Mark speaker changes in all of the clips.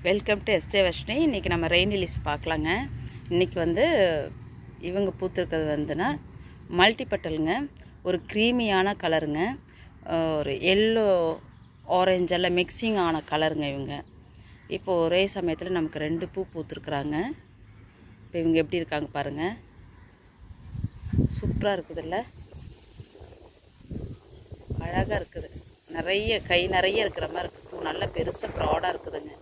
Speaker 1: Welcome to yesterday Varshini. இன்றைக்கி நம்ம rain லிலிஸ் பார்க்கலாங்க. இன்றைக்கி வந்து இவங்க பூத்துருக்கிறது வந்துன்னா மல்டிபட்டலுங்க. ஒரு க்ரீமியான கலருங்க, ஒரு எல்லோ ஆரஞ்செல்லாம் மிக்சிங் ஆன கலருங்க இவங்க. இப்போது ஒரே சமயத்தில் நமக்கு 2 பூ பூத்துருக்குறாங்க. இப்போ இவங்க எப்படி இருக்காங்க பாருங்கள், சூப்பராக இருக்குதுல்ல, அழகாக இருக்குது. நிறைய கை நிறைய இருக்கிற மாதிரி இருக்குது. பூ நல்லா பெருசாக ப்ராடாக இருக்குதுங்க.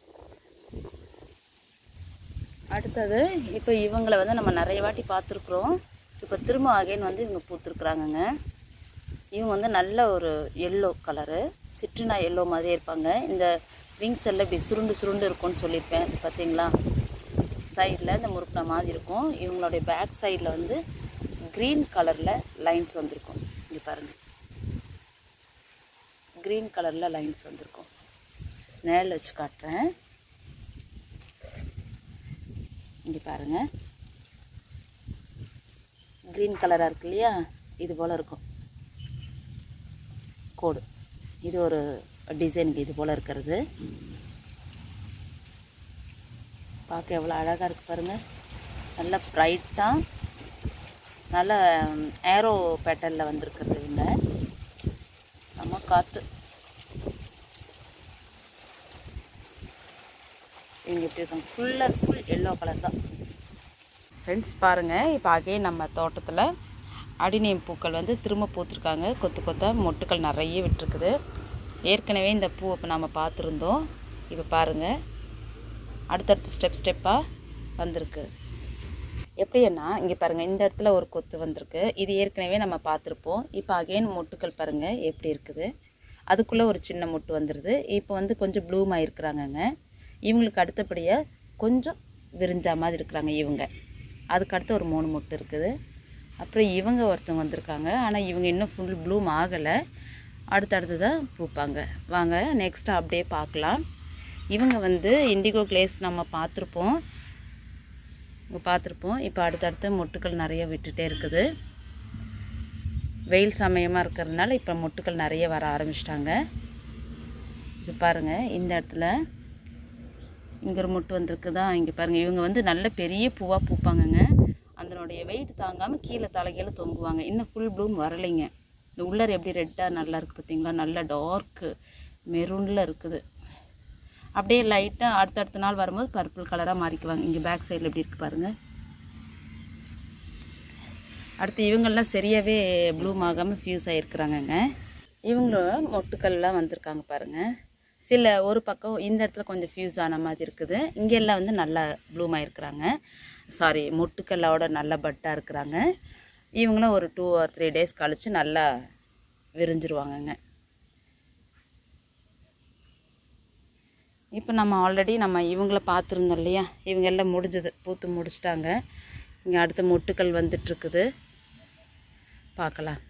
Speaker 1: அடுத்தது இப்போ இவங்களை வந்து நம்ம நிறைய வாட்டி பார்த்துருக்குறோம். இப்போ திரும்ப அகைன் வந்து இவங்க பூத்துருக்குறாங்கங்க. இவங்க வந்து நல்ல ஒரு எல்லோ கலரு, சிட்ரினா எல்லோ மாதிரியே இருப்பாங்க. இந்த விங்ஸ் எல்லாம் இப்படி சுருண்டு சுருண்டு இருக்கும்னு சொல்லியிருப்பேன். பார்த்தீங்களா, சைடில் இந்த முறுக்கின மாதிரி இருக்கும். இவங்களுடைய பேக் சைடில் வந்து க்ரீன் கலரில் லைன்ஸ் வந்திருக்கும். இங்கே பாருங்கள், க்ரீன் கலரில் லைன்ஸ் வந்திருக்கும். நேரில் வச்சு காட்டுறேன். இங்கே பாருங்கள், க்ரீன் கலராக இருக்கு இல்லையா, இது போல் இருக்கும் கோடு. இது ஒரு டிசைனுக்கு இது போல் இருக்கிறது பார்க்க எவ்வளோ அழகாக இருக்குது பாருங்கள். நல்ல ப்ரைட்டாக நல்ல ஏரோ பேட்டர்னில் வந்திருக்கிறது. இவங்க செம்ம காற்று. இவங்க எப்படி இருக்காங்க, full and full yellow colour தான் ஃப்ரெண்ட்ஸ். பாருங்கள், இப்போ அகைன் நம்ம தோட்டத்தில் அடிநீம் பூக்கள் வந்து திரும்ப பூத்துருக்காங்க. கொத்து கொத்தாக மொட்டுக்கள் நிறைய விட்டுருக்குது. ஏற்கனவே இந்த பூ இப்போ நம்ம பார்த்துருந்தோம். இப்போ பாருங்கள், அடுத்தடுத்து ஸ்டெப்பாக வந்திருக்கு. எப்படின்னா இங்கே பாருங்கள், இந்த இடத்துல ஒரு கொத்து வந்திருக்கு. இது ஏற்கனவே நம்ம பார்த்துருப்போம். இப்போ அகைன் மொட்டுக்கள் பாருங்கள் எப்படி இருக்குது. அதுக்குள்ளே ஒரு சின்ன மொட்டு வந்துடுது. இப்போ வந்து கொஞ்சம் ப்ளூம் ஆகிருக்கிறாங்கங்க. இவங்களுக்கு அடுத்தபடியாக கொஞ்சம் விரிஞ்சா மாதிரி இருக்கிறாங்க இவங்க. அதுக்கடுத்து ஒரு 3 மொட்டு இருக்குது. அப்புறம் இவங்க ஒருத்தவங்க வந்திருக்காங்க. ஆனால் இவங்க இன்னும் ஃபுல் ப்ளூம் ஆகலை. அடுத்தடுத்து தான் பூப்பாங்க. வாங்க நெக்ஸ்ட்டு அப்படியே பார்க்கலாம். இவங்க வந்து இண்டிகோ கிளேஸ் நம்ம பார்த்துருப்போம். இப்போ அடுத்தடுத்து மொட்டுக்கள் நிறைய விட்டுட்டே இருக்குது. வெயில் சமயமாக இருக்கிறதுனால இப்போ மொட்டுக்கள் நிறைய வர ஆரம்பிச்சிட்டாங்க. இப்போ பாருங்கள், இந்த இடத்துல இங்கே ஒரு மொட்டு வந்திருக்குதா. இங்கே பாருங்கள், இவங்க வந்து நல்ல பெரிய பூவாக பூப்பாங்கங்க. அதனுடைய வெயிட் தாங்காமல் கீழே தலைகீழே தொங்குவாங்க. இன்னும் ஃபுல் ப்ளூம் வரலைங்க. இந்த உள்ளர் எப்படி ரெட்டாக நல்லா இருக்குது பார்த்தீங்களா, நல்ல டார்க்கு மெரூனில் இருக்குது. அப்படியே லைட்டாக அடுத்தடுத்த நாள் வரும்போது பர்பிள் கலராக மாறிக்குவாங்க. இங்கே பேக் சைடில் எப்படி இருக்குது பாருங்கள். அடுத்து இவங்கெல்லாம் சரியாகவே ப்ளூம் ஆகாமல் ஃபியூஸ் ஆகிருக்கிறாங்கங்க. இவங்களோட மொட்டுக்கள்லாம் வந்திருக்காங்க பாருங்கள். சில ஒரு பக்கம் இந்த இடத்துல கொஞ்சம் ஃபியூஸ் ஆன மாதிரி இருக்குது. இங்கெல்லாம் வந்து நல்லா ப்ளூம் ஆகிருக்கிறாங்க. சாரி, மொட்டுக்கல்லோட நல்லா பட்டாக இருக்கிறாங்க. இவங்களும் ஒரு 2 or 3 days கழித்து நல்லா விரிஞ்சிருவாங்கங்க. இப்போ நம்ம ஆல்ரெடி இவங்கள பார்த்துருந்தோம் இல்லையா, இவங்க எல்லாம் முடிஞ்சது, பூத்து முடிச்சிட்டாங்க. இங்கே அடுத்த மொட்டுக்கள் வந்துட்டுருக்குது, பார்க்கலாம்.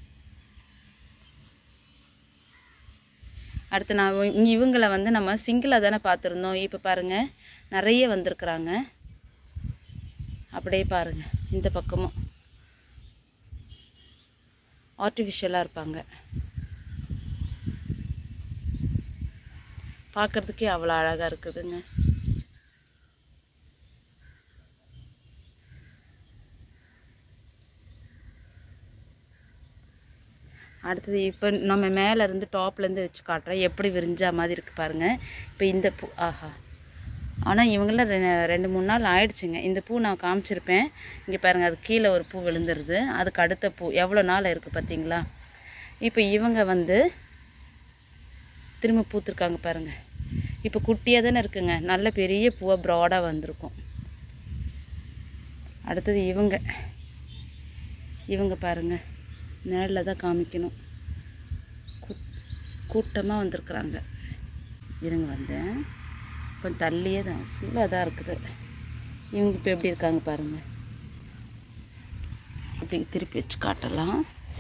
Speaker 1: அடுத்து இவங்கள வந்து நம்ம சிங்கிளாக தானே பார்த்துருந்தோம். இப்போ பாருங்கள், நிறைய வந்திருக்குறாங்க. அப்படியே பாருங்கள், இந்த பக்கமும் ஆர்டிஃபிஷியலாக இருப்பாங்க. பார்க்குறதுக்கே அவ்வளோ அழகாக இருக்குதுங்க. அடுத்தது இப்போ நம்ம மேலேருந்து டாப்லேருந்து வச்சு காட்டுறேன், எப்படி விரிஞ்சா மாதிரி இருக்குது பாருங்கள். இப்போ இந்த பூ, ஆஹா, ஆனால் இவங்களாம் 2-3 நாள் ஆயிடுச்சுங்க. இந்த பூ நான் காமிச்சிருப்பேன். இங்கே பாருங்கள், அது கீழே ஒரு பூ விழுந்துருது. அதுக்கு அடுத்த பூ எவ்வளோ நாள் இருக்குது பார்த்தீங்களா. இப்போ இவங்க வந்து திரும்ப பூத்துருக்காங்க பாருங்கள். இப்போ குட்டியாக தானே இருக்குங்க, நல்ல பெரிய பூவாக ப்ராடாக வந்திருக்கும். அடுத்தது இவங்க பாருங்கள், நேரில் தான் காமிக்கணும். கூட்டமாக வந்திருக்குறாங்க. இருங்க வந்தேன், கொஞ்சம் தள்ளியே தான், ஃபுல்லாக தான் இருக்குது. இவங்க இப்போ எப்படி இருக்காங்க பாருங்கள். இப்படி திருப்பி வச்சு காட்டலாம்.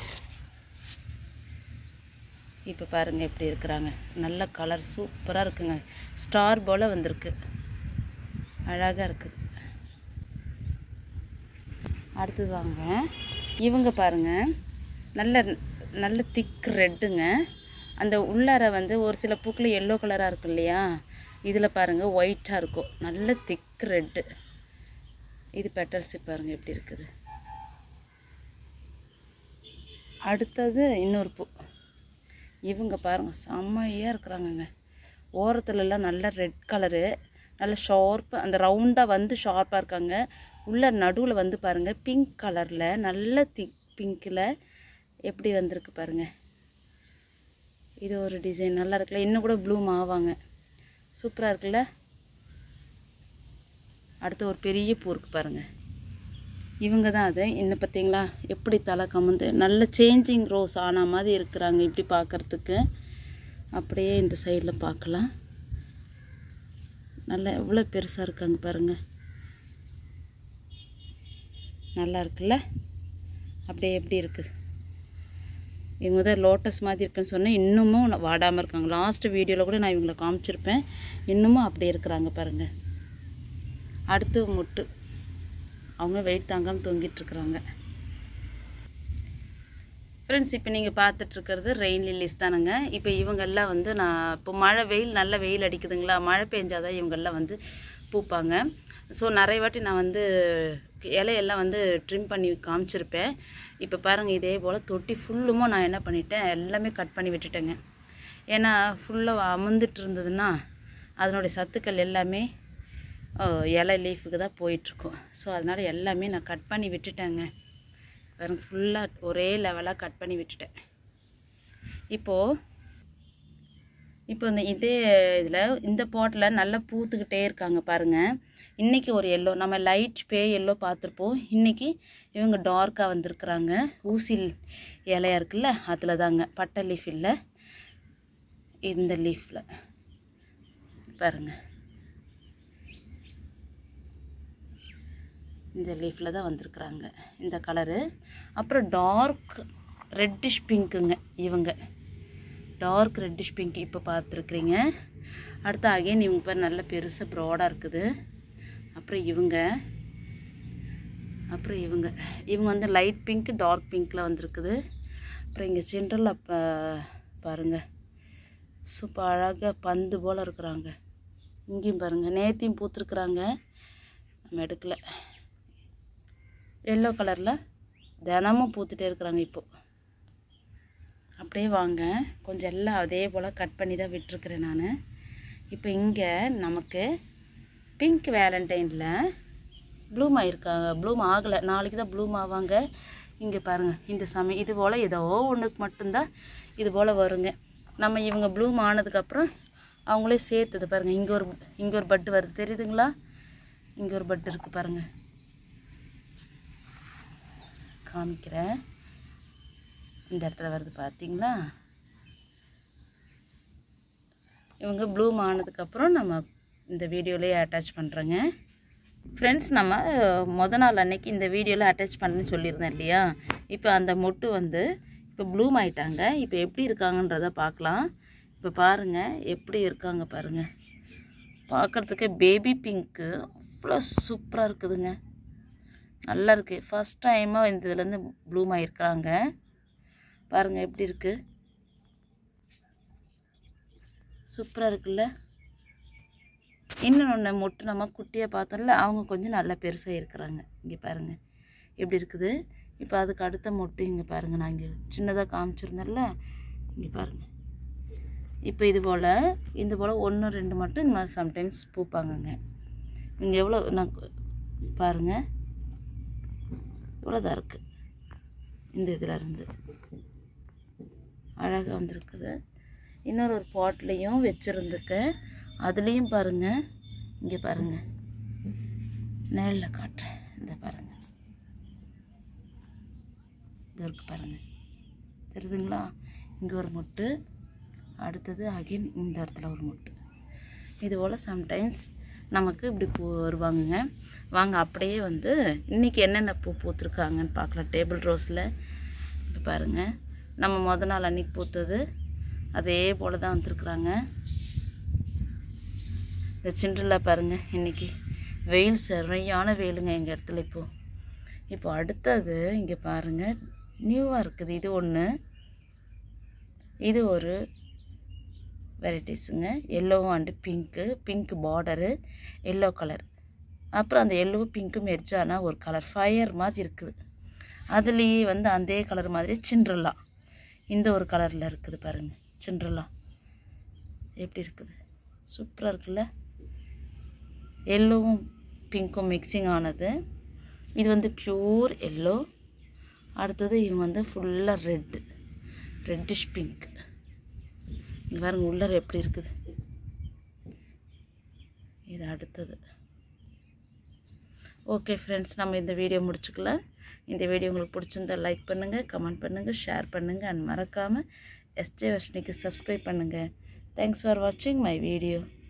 Speaker 1: இப்போ பாருங்கள் எப்படி இருக்கிறாங்க. நல்ல கலர் சூப்பராக இருக்குங்க. ஸ்டார் போல் வந்திருக்கு, அழகாக இருக்குது. அடுத்தது வாங்க, இவங்க பாருங்கள், நல்ல திக் ரெட்டுங்க. அந்த உள்ளார வந்து ஒரு சில பூக்கள் எல்லோ கலராக இருக்கு இல்லையா, இதில் பாருங்கள் ஒயிட்டாக இருக்கும், நல்ல திக் ரெட்டு. இது பெட்டல்ஸு பாருங்கள் எப்படி இருக்குது. அடுத்தது இன்னொரு பூ. இவங்க பாருங்கள் செம்மையாக இருக்கிறாங்கங்க. ஓரத்துலலாம் நல்ல ரெட் கலரு, நல்ல ஷார்ப்பு, அந்த ரவுண்டாக வந்து ஷார்ப்பாக இருக்காங்க. உள்ள நடுவில் வந்து பாருங்கள் பிங்க் கலரில் நல்ல திக் பிங்க்கில் எப்படி வந்திருக்கு பாருங்கள். இது ஒரு டிசைன் நல்லா இருக்குல்ல. இன்னும் கூட ப்ளூம் ஆவாங்க, சூப்பராக இருக்குல்ல. அடுத்து ஒரு பெரிய பூ இருக்குது பாருங்கள். இவங்க தான் அது. இன்னும் பார்த்தீங்களா எப்படி தலை கமந்து நல்ல சேஞ்சிங் ரோஸ் ஆன மாதிரி இருக்கிறாங்க இப்படி பார்க்குறதுக்கு. அப்படியே இந்த சைடில் பார்க்கலாம், நல்லா எவ்வளோ பெருசாக இருக்காங்க பாருங்கள், நல்லா இருக்குல்ல. அப்படியே எப்படி இருக்குது. இவங்க தான் லோட்டஸ் மாதிரி இருக்குன்னு சொன்னேன், இன்னமும் வாடாமல் இருக்காங்க. லாஸ்ட் வீடியோவில் கூட நான் இவங்களை காமிச்சிருப்பேன், இன்னமும் அப்படியே இருக்கிறாங்க பாருங்கள். அடுத்து மொட்டு, அவங்க வெயிட் தாங்காமல் தொங்கிட்டுருக்குறாங்க. ஃப்ரெண்ட்ஸ் இப்போ நீங்கள் பார்த்துட்ருக்கிறது ரெயின் லில்லிஸ் தானுங்க. இப்போ இவங்கெல்லாம் வந்து நான் இப்போ மழை வெயில் நல்ல வெயில் அடிக்குதுங்களா, மழை பெஞ்சாதான் இவங்கெல்லாம் வந்து பூப்பாங்க. ஸோ நிறைய வாட்டி நான் வந்து இலையெல்லாம் வந்து ட்ரிம் பண்ணி காமிச்சிருப்பேன். இப்போ பாருங்கள் இதே போல் தொட்டி ஃபுல்லுமோ நான் என்ன பண்ணிட்டேன், எல்லாமே கட் பண்ணி விட்டுட்டேங்க. ஏன்னா ஃபுல்லாக அமுந்துட்டு இருந்ததுன்னா அதனுடைய சத்துக்கள் எல்லாமே இலை லீஃபுக்கு தான் போயிட்டுருக்கும். ஸோ அதனால் எல்லாமே நான் கட் பண்ணி விட்டுட்டேங்க. பாருங்கள் ஃபுல்லாக ஒரே லெவலாக கட் பண்ணி விட்டுட்டேன். இப்போது இதே இதில் இந்த பாட்டில் நல்லா பூத்துக்கிட்டே இருக்காங்க பாருங்கள். இன்றைக்கி ஒரு எல்லோ, நம்ம லைட் எல்லோ பார்த்துருப்போம். இன்றைக்கி இவங்க டார்க்காக வந்திருக்குறாங்க. ஊசி இலையாக இருக்குல்ல அதில் தாங்க, பட்டை லீஃப் இல்லை, இந்த லீஃபில் பாருங்கள், இந்த லீஃபில் தான் வந்திருக்குறாங்க இந்த கலரு. அப்புறம் டார்க் ரெட்டிஷ் பிங்க்குங்க, இவங்க டார்க் ரெட்டிஷ் பிங்க் இப்போ பார்த்துருக்குறீங்க. அடுத்து அகைன் இவங்க பேர் நல்ல பெருசாக ப்ராடாக இருக்குது. அப்புறம் இவங்க வந்து லைட் பிங்க் டார்க் பிங்க்கில் வந்திருக்குது. அப்புறம் இங்கே சென்ட்ரலில் பாருங்கள் சூப்பர் அழகாக பந்து போல் இருக்கிறாங்க. இங்கேயும் பாருங்கள் நேத்தியும் பூத்துருக்குறாங்க, நம்ம எடுக்கலை. எல்லோ கலரில் தினமும் பூத்துட்டே இருக்கிறாங்க. இப்போது அப்படியே வாங்க, கொஞ்சம் எல்லாம் அதே போல் கட் பண்ணி தான் விட்டுருக்குறேன் நான். இப்போ இங்கே நமக்கு பிங்க் வேலண்டைனில் ப்ளூம் ஆகிருக்காங்க, ப்ளூம் ஆகலை, நாளைக்கு தான் ப்ளூம் ஆவாங்க. இங்கே பாருங்கள் இந்த சமயம் இது போல் ஏதோ ஒன்றுக்கு மட்டும்தான் இது போல் வருங்க. நம்ம இவங்க ப்ளூம் ஆனதுக்கப்புறம் அவங்களே சேர்த்துது பாருங்கள். இங்கே ஒரு பட்டு வருது தெரியுதுங்களா, இங்கே ஒரு பட்டு இருக்குது பாருங்கள், காமிக்கிறேன். இந்த இடத்துல வருது பார்த்தீங்களா. இவங்க ப்ளூம் ஆனதுக்கப்புறம் நம்ம இந்த வீடியோலேயே அட்டாச் பண்ணுறேங்க. ஃப்ரெண்ட்ஸ் நம்ம நாள் அன்னைக்கு இந்த வீடியோவில் அட்டாச் பண்ணுன்னு சொல்லியிருந்தேன் இல்லையா. இப்போ அந்த மொட்டு வந்து இப்போ ப்ளூம் ஆகிட்டாங்க. இப்போ எப்படி இருக்காங்கன்றதை பார்க்கலாம். இப்போ பாருங்கள் எப்படி இருக்காங்க பாருங்கள். பார்க்குறதுக்கு பேபி பிங்க்கு அவ்வளோ சூப்பராக இருக்குதுங்க, நல்லா இருக்குது. ஃபஸ்ட் டைமாக இந்த இதுலேருந்து ப்ளூம் ஆகிருக்காங்க பாருங்கள், எப்படி இருக்குது, சூப்பராக இருக்குல்ல. இன்னொன்று மொட்டு நம்ம குட்டியாக பார்த்தோம்ல, அவங்க கொஞ்சம் நல்லா பெருசாக இருக்கிறாங்க. இங்கே பாருங்கள் எப்படி இருக்குது. இப்போ அதுக்கு அடுத்த மொட்டு இங்கே பாருங்கள், நான் இங்கே சின்னதாக காமிச்சிருந்தேன்ல, இங்கே பாருங்கள். இப்போ இது போல் 1 2 மட்டும் இந்த மாதிரி சம்டைம்ஸ் பூப்பாங்கங்க. இங்கே எவ்வளோ நான் பாருங்கள் இவ்வளோதான் இருக்குது. இந்த இதில் இருந்து அழகாக வந்திருக்குது. இன்னொரு பாட்லேயும் வச்சுருந்துக்கேன், அதுலேயும் பாருங்கள். இங்கே பாருங்கள் நேரில் காட்டுறேன், இந்த பாருங்கள் இது இருக்குது பாருங்கள், தெரியுதுங்களா. இங்கே ஒரு மொட்டு, அடுத்தது அகைன் இந்த இடத்துல ஒரு மொட்டு. இது போல் சம்டைம்ஸ் நமக்கு இப்படி பூ வருவாங்க. வாங்க அப்படியே வந்து இன்றைக்கி என்னென்ன பூ பூத்துருக்காங்கன்னு பார்க்கலாம். டேபிள் ரோஸில் இப்போ பாருங்கள், நம்ம நாள் அன்றைக்கி பூத்தது அதே போல் தான் வந்துருக்குறாங்க. இந்த சிண்டரில்லா பாருங்கள், இன்றைக்கி வெயில் சரியான வெயிலுங்க எங்கள் இடத்துல. இப்போ அடுத்தது இங்கே பாருங்கள் நியூவாக இருக்குது. இது ஒன்று, இது ஒரு வெரைட்டிஸுங்க. Yellow and pink border, yellow colour. அப்புறம் அந்த எல்லோ பிங்க்கும் மெர்ஜானா ஒரு கலர் ஃபயர் மாதிரி இருக்குது. அதுலேயே வந்து அதே கலர் மாதிரி சிண்ட்ரெல்லா இந்த ஒரு கலரில் இருக்குது பாருங்கள். சிண்ட்ரெல்லா எப்படி இருக்குது, சூப்பராக இருக்குல்ல. எல்லோவும் பிங்க்கும் மிக்சிங் ஆனது. இது வந்து பியூர் எல்லோ. அடுத்தது இவங்க வந்து ஃபுல்லாக ரெட்டிஷ் பிங்க். இது பாருங்க உள்ளர எப்படி இருக்குது. இது அடுத்தது. ஓகே ஃப்ரெண்ட்ஸ், நம்ம இந்த வீடியோ முடிச்சுக்கலாம். இந்த வீடியோ உங்களுக்கு பிடிச்சிருந்தா லைக் பண்ணுங்கள், கமெண்ட் பண்ணுங்கள், ஷேர் பண்ணுங்கள் அண்ட் மறக்காமல் எஸ்ஜே வர்ஷினிக்கு சப்ஸ்கிரைப் பண்ணுங்கள். தேங்க்ஸ் ஃபார் வாட்சிங் மை வீடியோ.